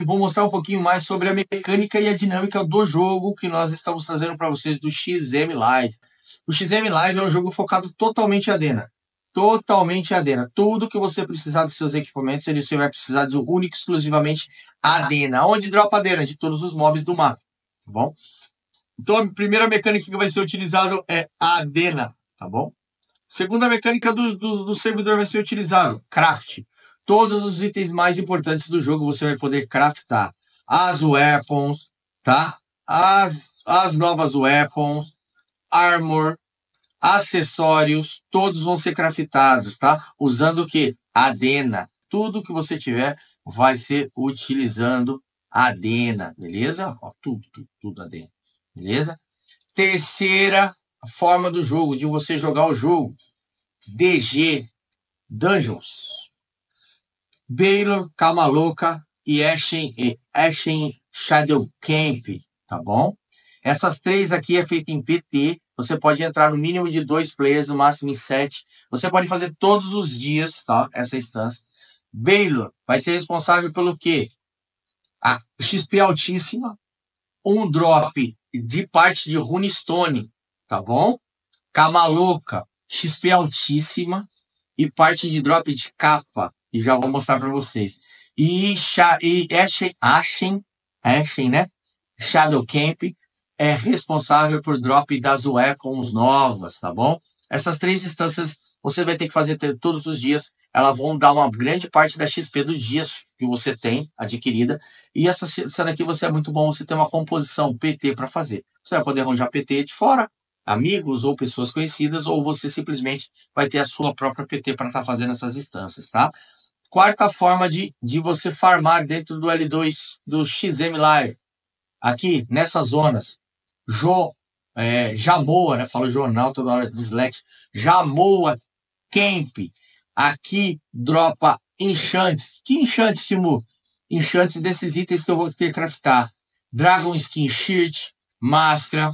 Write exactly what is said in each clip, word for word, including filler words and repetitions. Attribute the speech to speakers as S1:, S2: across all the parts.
S1: vou mostrar um pouquinho mais sobre a mecânica e a dinâmica do jogo que nós estamos trazendo para vocês do X M Live. O X M Live é um jogo focado totalmente em Adena. Totalmente em Adena. Tudo que você precisar dos seus equipamentos, ele você vai precisar de único exclusivamente Adena. Onde dropa Adena? De todos os mobs do mapa. Tá bom? Então a primeira mecânica que vai ser utilizada é a Adena. Tá bom? Segunda mecânica do, do, do servidor vai ser utilizado Craft. Todos os itens mais importantes do jogo você vai poder craftar. As weapons, tá? As, as novas weapons, armor, acessórios, todos vão ser craftados, tá? Usando o que? Adena. Tudo que você tiver vai ser utilizando Adena, beleza? Ó, tudo, tudo, tudo Adena, beleza? Terceira forma do jogo, de você jogar o jogo. D G, Dungeons. Baylor, Calma Louca e Ashen, e Ashen Shadow Camp, tá bom? Essas três aqui é feita em P T. Você pode entrar no mínimo de dois players, no máximo em sete. Você pode fazer todos os dias, tá? Essa instância. Baylor vai ser responsável pelo quê? A X P altíssima, um drop de parte de Runestone, tá bom? Calma Louca, X P altíssima e parte de drop de capa. E já vou mostrar para vocês. E, e Ashen, Ashen, Ashen, né? Shadow Camp é responsável por drop das weapons novas, tá bom? Essas três instâncias você vai ter que fazer todos os dias. Elas vão dar uma grande parte da X P do dia que você tem adquirida. E essa, essa daqui você é muito bom, você tem uma composição P T para fazer. Você vai poder arranjar P T de fora, amigos ou pessoas conhecidas, ou você simplesmente vai ter a sua própria P T para estar tá fazendo essas instâncias, tá? Quarta forma de, de você farmar dentro do L dois do X M Live. Aqui, nessas zonas. Jo, é, Jamoa, né? Falo jornal toda hora, dislexo. Jamoa Camp. Aqui dropa enchantes. Que enchantes, Timu? Enchantes desses itens que eu vou ter que craftar. Dragon Skin Shirt, máscara,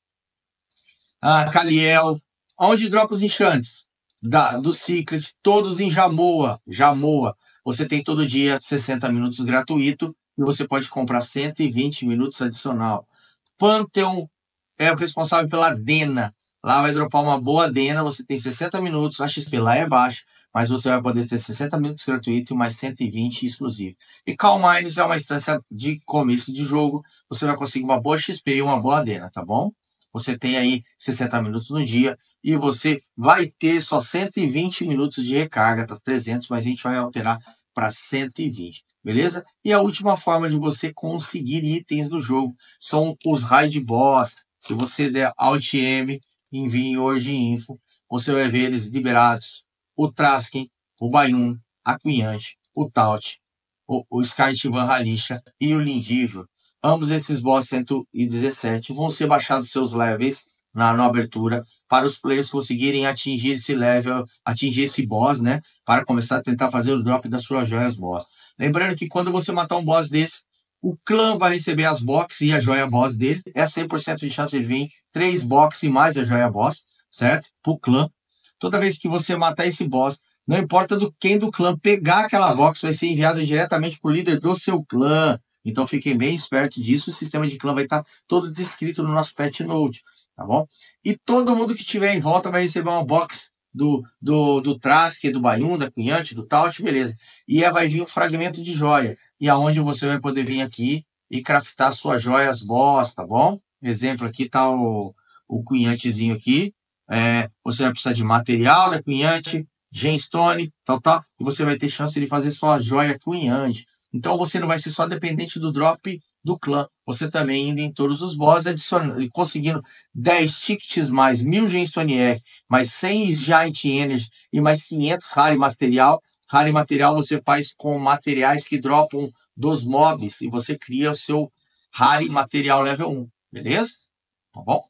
S1: ah, Kaliel. Onde dropa os enchantes? Da, do Secret, todos em Jamoa. Jamoa. Você tem todo dia sessenta minutos gratuito e você pode comprar cento e vinte minutos adicional. Pantheon é o responsável pela Adena. Lá vai dropar uma boa Adena, você tem sessenta minutos, a X P lá é baixa, mas você vai poder ter sessenta minutos gratuito e mais cento e vinte exclusivo. E Calm Mines é uma instância de começo de jogo, você vai conseguir uma boa X P e uma boa Adena, tá bom? Você tem aí sessenta minutos no dia e você vai ter só cento e vinte minutos de recarga, tá trezentos, mas a gente vai alterar para cento e vinte, beleza? E a última forma de você conseguir itens do jogo são os raid boss. Se você der Alt M, envie hoje info, você vai ver eles liberados. O Trasken, o Bayun, a Cunhante, o Taut, o, o Skytivan Halisha e o Lindível. Ambos esses boss cento e dezessete vão ser baixados seus levels na, na abertura para os players conseguirem atingir esse level, atingir esse boss, né? Para começar a tentar fazer o drop das suas joias boss. Lembrando que quando você matar um boss desse, o clã vai receber as boxes e a joia boss dele. É cem por cento de chance de vir três boxes e mais a joia boss, certo? Para o clã. Toda vez que você matar esse boss, não importa do quem do clã pegar aquela box, vai ser enviado diretamente para o líder do seu clã. Então fiquem bem espertos disso. O sistema de clã vai estar todo descrito no nosso patch note, tá bom? E todo mundo que tiver em volta vai receber uma box do, do, do Trask, do Bayun, da Cunhante, do Taut, beleza. E aí vai vir um fragmento de joia. E aonde você vai poder vir aqui e craftar suas joias boss, tá bom? Exemplo, aqui tá o, o Cunhantezinho aqui. É, você vai precisar de material da Cunhante, gemstone, tal, tal. E você vai ter chance de fazer sua joia Cunhante. Então você não vai ser só dependente do drop do clã. Você também indo em todos os boss, adicionando, conseguindo dez tickets mais mil gemstone R, mais cem Giant Energy e mais quinhentos Rare Material. Rare Material você faz com materiais que dropam dos mobs e você cria o seu Rare Material level um. Beleza? Tá bom?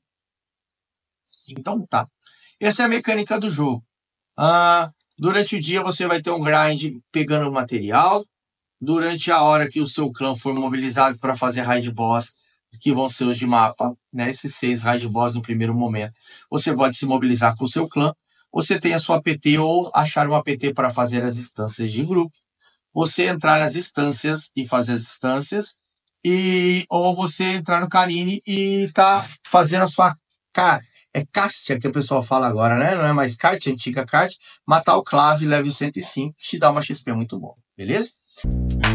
S1: Então tá. Essa é a mecânica do jogo. Ah, durante o dia você vai ter um grind pegando material. Durante a hora que o seu clã for mobilizado para fazer raid boss, que vão ser os de mapa, né? Esses seis raid boss no primeiro momento, você pode se mobilizar com o seu clã. Você tem a sua P T ou achar uma P T para fazer as instâncias de grupo. você entrar nas instâncias e fazer as instâncias, e, ou você entrar no Carine e tá fazendo a sua ca- é castia que o pessoal fala agora, né? Não é mais kart, é antiga kart, matar o Clave level cento e cinco, que te dá uma X P muito boa, beleza?